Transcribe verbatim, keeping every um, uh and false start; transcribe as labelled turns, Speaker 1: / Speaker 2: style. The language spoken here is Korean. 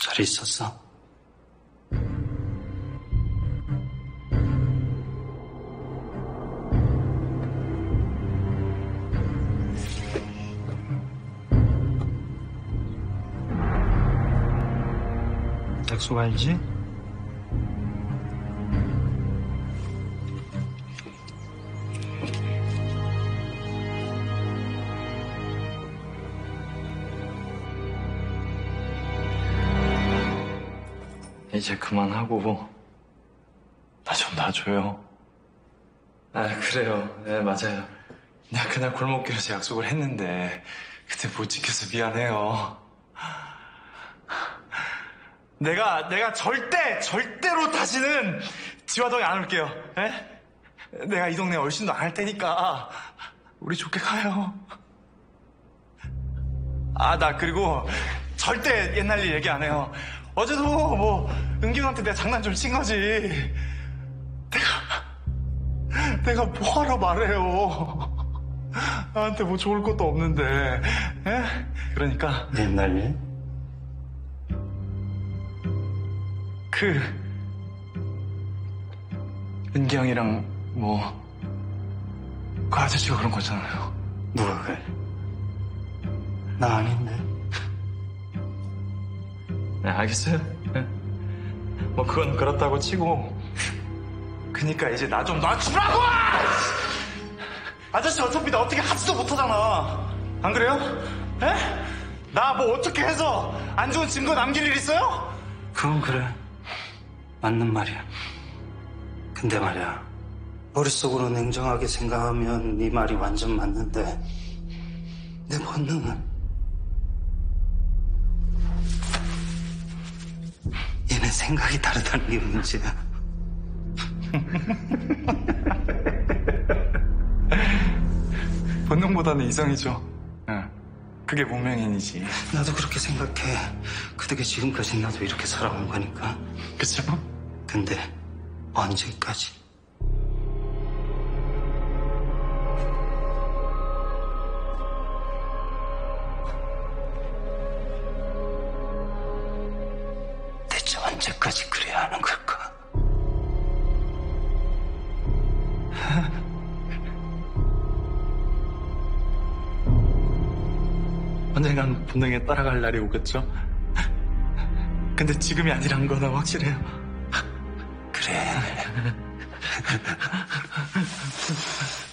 Speaker 1: 잘 있었어? 약속 알지?
Speaker 2: 이제 그만하고 나 좀 놔줘요. 아 그래요. 네 맞아요. 내가 그날 골목길에서 약속을 했는데 그때 못 지켜서 미안해요. 내가 내가 절대 절대로 다시는 지화동에 안 올게요. 에? 내가 이 동네 얼씬도 안 할 테니까 우리 좋게 가요. 아 나 그리고 절대 옛날 일 얘기 안 해요. 어제도 뭐 은경한테 내가 장난 좀 친 거지. 내가 내가 뭐하러 말해요. 나한테 뭐 좋을 것도 없는데. 에? 그러니까
Speaker 1: 옛날 일?
Speaker 2: 그 은기 형이랑 뭐 그 아저씨가 그런 거잖아요.
Speaker 1: 누가 그래? 나 아닌데.
Speaker 2: 네, 알겠어요. 네. 뭐 그건 그렇다고 치고 그니까 이제 나 좀 놔주라고! 아저씨 어차피 나 어떻게 하지도 못하잖아. 안 그래요? 에? 나 뭐 어떻게 해서 안 좋은 증거 남길 일 있어요?
Speaker 1: 그건 그래. 맞는 말이야. 근데 말이야. 머릿속으로 냉정하게 생각하면 네 말이 완전 맞는데 내 본능은 얘는 생각이 다르다는 게 문제야.
Speaker 2: 본능보다는 이성이죠. 응. 그게 문명인이지.
Speaker 1: 나도 그렇게 생각해. 그덕에 지금까지 나도 이렇게 살아온 거니까.
Speaker 2: 그쵸?
Speaker 1: 근데 언제까지? 대체 언제까지 그래야 하는 걸까?
Speaker 2: 언젠간 본능에 따라갈 날이 오겠죠? 근데 지금이 아니란 거는 확실해요.
Speaker 1: 그래.